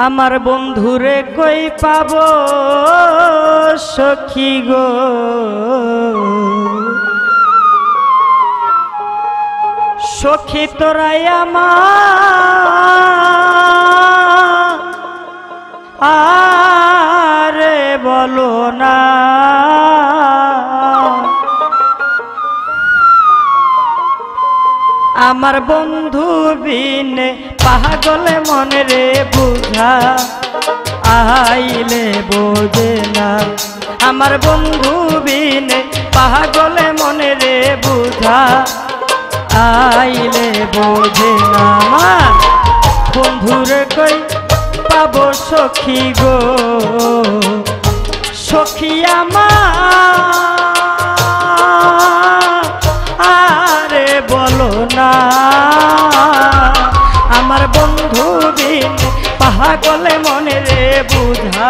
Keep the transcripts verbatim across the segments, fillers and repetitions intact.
আমার বন্ধুরে কই পাবো সখী গো, সখী তোরাই আমার আরে বলো না। আমার বন্ধু বিনে পাগলে মনে রে বুঝা আইলে বোঝে না। আমার বন্ধু বিনে পাগলে মনে রে বুঝা আইলে বোঝে না। আমার বন্ধুরে কই পাবো সখী গো, সখী আমার আরে বলো না। আমার বন্ধু বিন পাগলে মনে রে বুঝা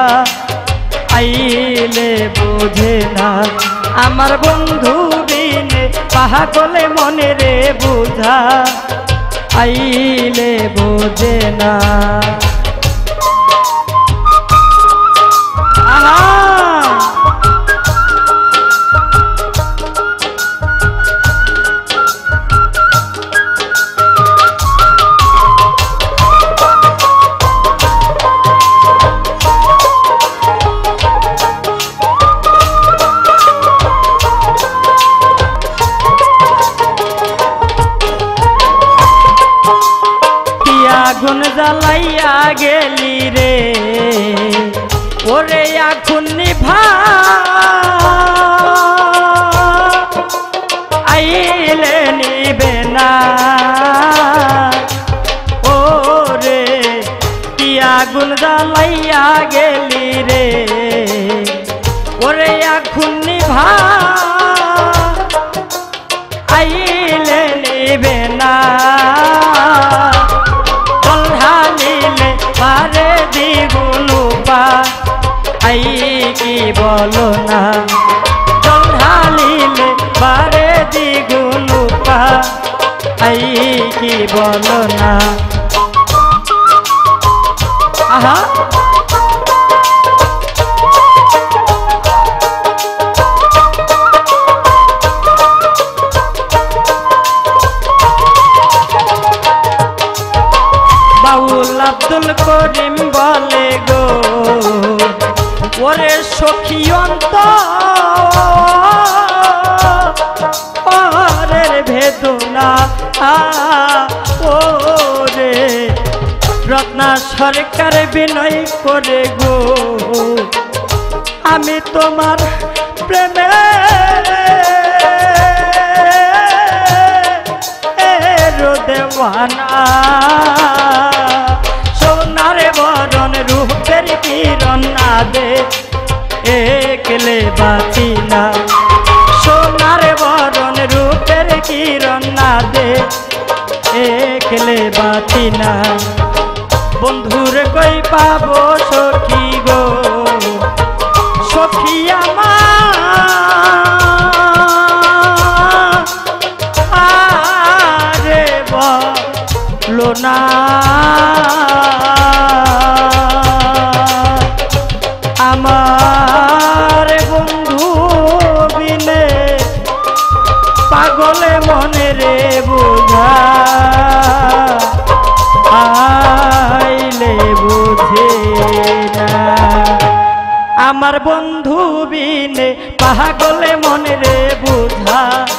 আইলে বোঝে না। আমার বন্ধু বিন পাগলে মনে রে বুঝা আইলে বোঝে না। আগুন জ্বালাইয়া গেলি রে ওরে আগুন নিভা আইলে নিবে না। ওরে কি আগুন জ্বালাইয়া গেলি রে ওরে আগুন নিভা আইলে নিবে না। পারে দ্বিগুণ আই কি বলো না, জল ঢালিলে পারে দ্বিগুণ আই কি বলো না। আহা বাউল আব্দুল করিম বলে গো ওরে সখী অন্তরের বেদনা ওরে রত্না সরকার বিনয় করে গো আমি তোমার প্রেমে দেওয়ানা। সোনারে বরণ রূপের কিরণ না দে একলে বাঁচি না। সোনারে বরণ রূপের কিরণ না দে একলে বাঁচি না। বন্ধুরে কই পাবো সখী গো, সখী আমার বলো না। আমার বন্ধু বিনে পাগলে মনে রে বুঝা আইলে বুঝে না। আমার বন্ধু বিনে পাগলে মনে রে বুঝা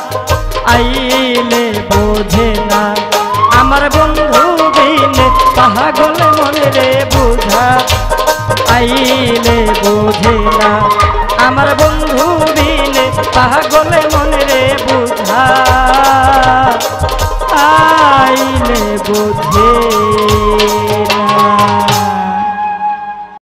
আইলে বোঝে না। আমার বন্ধু বিনে পাগলে মনে রে বুঝা আইলে বোঝে না। আমার বন্ধু বিনে পাগলে মনে রে বুঝা আইলে বোঝে না।